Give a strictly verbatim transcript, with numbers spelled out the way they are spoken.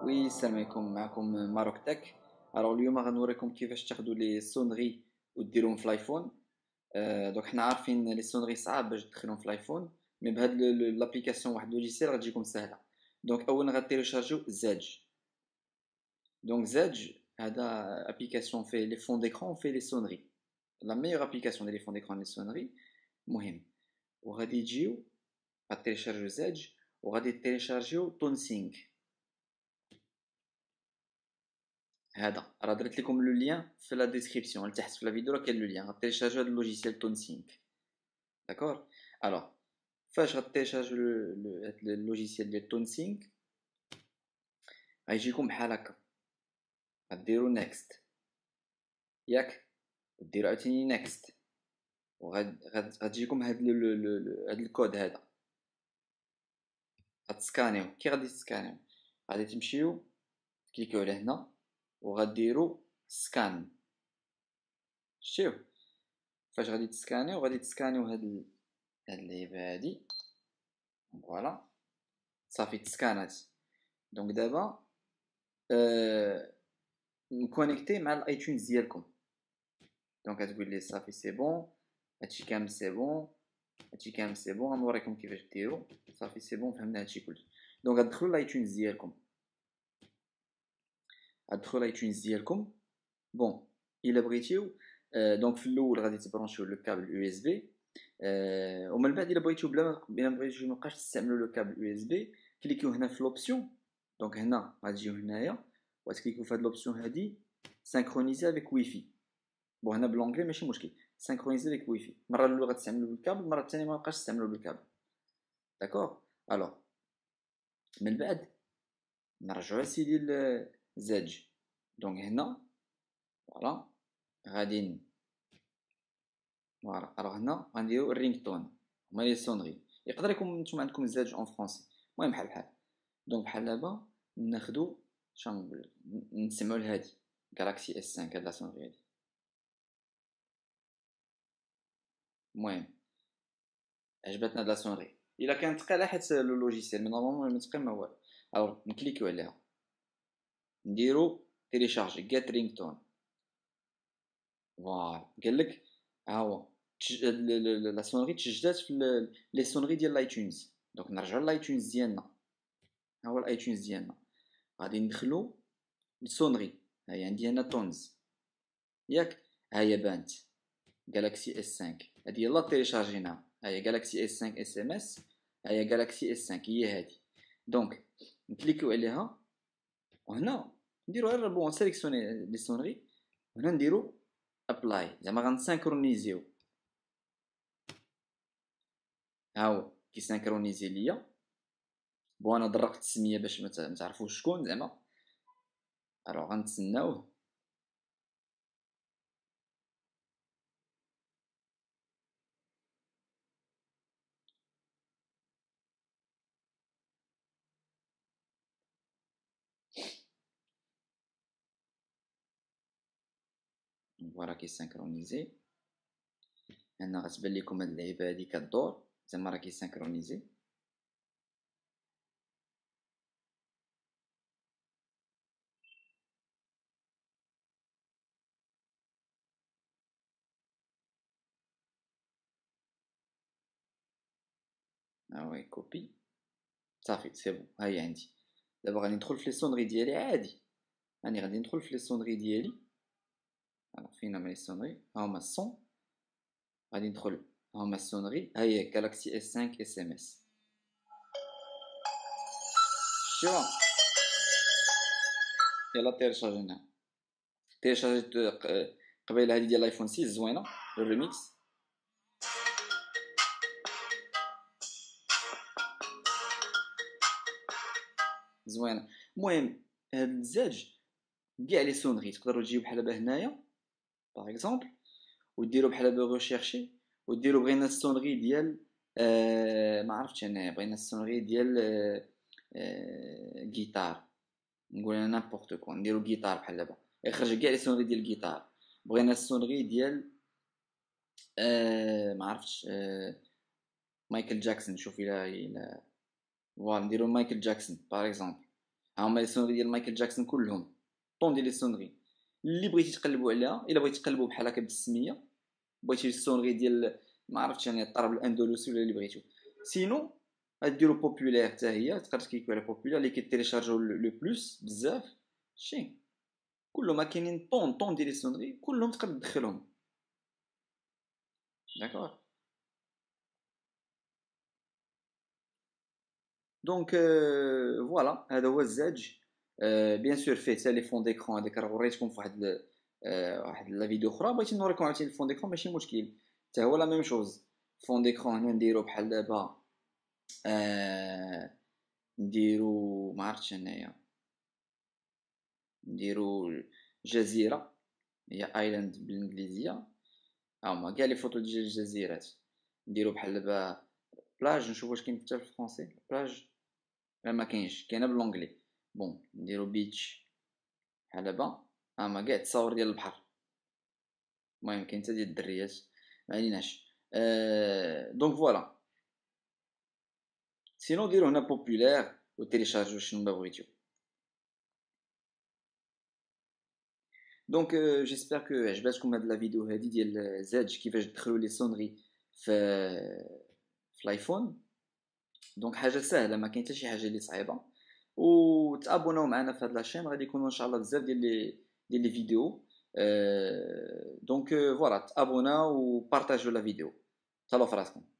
وي السلام عليكم، معكم ماروك تك. الوغ اليوم غنوريكم كيفاش تاخدوا لي سونري وديروهم في الايفون. أه دوك حنا عارفين لي سونري صعاب باش تدخلهم في الايفون، مي بهاد لابليكاسيون واحد لوجيسيال غتجيكم سهله. دونك اولا غتيليشارجيو زاج. دونك زاج هذا ابليكاسيون فيه لي فون ديكرون وفيه لي سونري، لا ميور ابليكاسيون ديال لي فون ديكرون لي سونري. مهم، وغادي تجيو غتيليشارجيو زاج وغادي تيليشارجيو تونسينغ. هذا راه درت لكم لو لين في لا ديسكريبسيون لتحت في لا فيديو، راه كاين لو لين غتيليشارجيو هذا اللوجيسيال تونسينغ. داكور. الوغ فاش غتيليشارجيو هاد اللوجيسيال ديال تونسينغ غيجيكم بحال هكا، غديروا نيكست ياك، ديروا عاوتاني نيكست، وغتجيكم هاد هاد الكود هذا غتسكانيو. كي غادي تسكانيو غادي تمشيو كليكيو على هنا وغديروا سكان. شتيو فاش غادي تسكانيو غادي تسكانيو هاد هاد اللعيبه هادي، فوالا صافي تسكانات. دونك دابا أه... نكونيكتي مع الايتونز ديالكم. دونك غتقول لي صافي سي بون، هادشي كامل سي بون، هادشي كامل سي بون. غنوريكم كيفاش ديروا. صافي سي بون، فهمنا هادشي كلشي. دونك غتدخلوا لايتونز ديالكم، غتدخلوا لايتونز ديالكم. بون الا بغيتيو أه... دونك في الاول غادي تبرونشيو لو كابل يو اس بي، أه... ومن بعد الا بغيتيو بلا ما بغيتيو مابقاش تستعملوا لو كابل يو اس بي، كليكيو هنا في لوبسيون. دونك هنا غتجيو هنايا وتكليكيو في هاد لوبسيون هادي سانكرونيزي افيك وايفاي. بون هنا بالانجلي ماشي مشكل، سانكرونيزي افيك وايفاي. مره الاولى غتستعملوا بالكابل، المره الثانيه ما بقاش تستعملوا بالكابل. داكور. الوغ من بعد نرجعوا لسيدي الزاج. دونك هنا فوالا غادي فوالا. الوغ هنا غنديروا الرينغ تون، هما لي سونري. يقدر يكون نتوما عندكم الزاج اون فرونسي، المهم بحال بحال. دونك بحال دابا ناخدو شنقول نسمعوا لهادي جالاكسي اس خمسة، هاد لا سونري هادي. المهم عجبتنا هاد لا سونري، الا كانت ثقيله حيت لو لوجيسيال، مي نورمالمون متقيل ما والو. الوغ نكليكيو عليها نديرو تيليشارجي جيت رينغ تون. فوالا قالك ها هو لا سونري تسجلات في لي سونري ديال لايتونز. دونك نرجعو لايتونز ديالنا، ها هو الايتونز ديالنا. غادي ندخلو السونري. هاهي عندي هنا تونز ياك، ها هي بانت جالاكسي اس خمسة، هادي يلاه تيليشارجيناها. ها هي جالاكسي اس خمسة اس ام اس، ها هي جالاكسي اس خمسة هي هادي. دونك نكليكيو عليها وهنا نديرو غير بون سيليكسيوني لي سونري، وهنا نديرو ابلاي، زعما غنسانكرونيزيو. ها هو كيسانكرونيزي ليا. بون انا درقت السميه باش ما تعرفوش شكون زعما. الوغ غنتسناوه. فوالا كيسانكرونيزي. هنا غتبان لكم هاد اللعيبه هادي كدور، زعما راه كيسانكرونيزي. ها وي كوبي. صافي سي بون، ها هي عندي. دابا غادي ندخل في لي سونري ديالي عادي. راني غادي ندخل في لي سونري ديالي. فين هما لي سونري؟ ها هما الصون. غادي ندخل ها هما السونري. ها هي جالاكسي اس خمسة اس ام اس. شتيها؟ يلا تيليشارجيناها. تيليشارجيت قبيله هادي ديال الايفون ستة، زوينه الريميكس. زوينه. المهم هاد الزاج كاع لي سونري تقدروا تجيو بحال دابا هنايا باغ اكزومبل، وديروا بحال دابا ريشيرشي، وديروا بغينا السونري ديال آه ما عرفتش انا، بغينا السونري ديال آه آه جيتار، نقول انا نابورت كو، نديرو جيتار بحال دابا يخرج كاع لي سونري ديال الجيتار. بغينا السونري ديال آه ما عرفتش آه مايكل جاكسون. شوف الى الى فوالا نديرو مايكل جاكسون باغ اكزومبل. هما لي سونري ديال مايكل جاكسون كلهم، طون ديال لي سونري اللي بغيتي تقلبوا عليها. الا بغيتي تقلبوا بحال هكا بالسميه، بغيتي السونري ديال ما عرفتش يعني الطرب الاندلسي ولا اللي بغيتو. سينو غديروا بوبولير حتى هي، تقدر تكليكو على بوبولير اللي كيتيليشارجيو لو بلوس بزاف. شي كلهم ما كاينين طون طون ديال لي سونري كلهم تقدر تدخلهم. داكور. دونك فوالا هذا هو الزاج. بيان سور فيه حتى لي فون ديكرون، هذاك راه وريتكم في واحد ال- آه، واحد لا فيديو اخرى. بغيتي نوريكم عاوتاني الفون ديكرون ماشي مشكل، حتى هو لا ميم شوز. فون ديكرون هنا نديرو بحال دابا، آه، نديرو ما عرفتش انايا، نديرو جزيره، هي ايلاند بالانجليزيه. ها هما كاع لي فوتو ديال الجزيرات. نديرو بحال دابا بلاج، نشوف واش كاين حتى في الفرونسي بلاج. لا ما كاينش، كاينه بالونجلي. بون نديرو بيتش بحال دابا. ها هما كاع التصاور ديال البحر. المهم كاين حتى ديال الدريات، ما عليناش. أه... دونك فوالا. سينو ديرو هنا بوبولير وتيليشارجيو شنو ما بغيتو. دونك جيسبر كو عجباتكم هاد لا فيديو هادي ديال زاج كيفاش تدخلوا لي سونري في في الايفون. دونك حاجه سهله، ما كاين حتى شي حاجه اللي صعيبه. وتابوناو معنا في هاد لاشين، غادي يكونوا ان شاء الله بزاف ديال لي ديال لي فيديو. أه... دونك فوالا تابوناو وبارطاجيو لا فيديو. تهلاو فراسكم.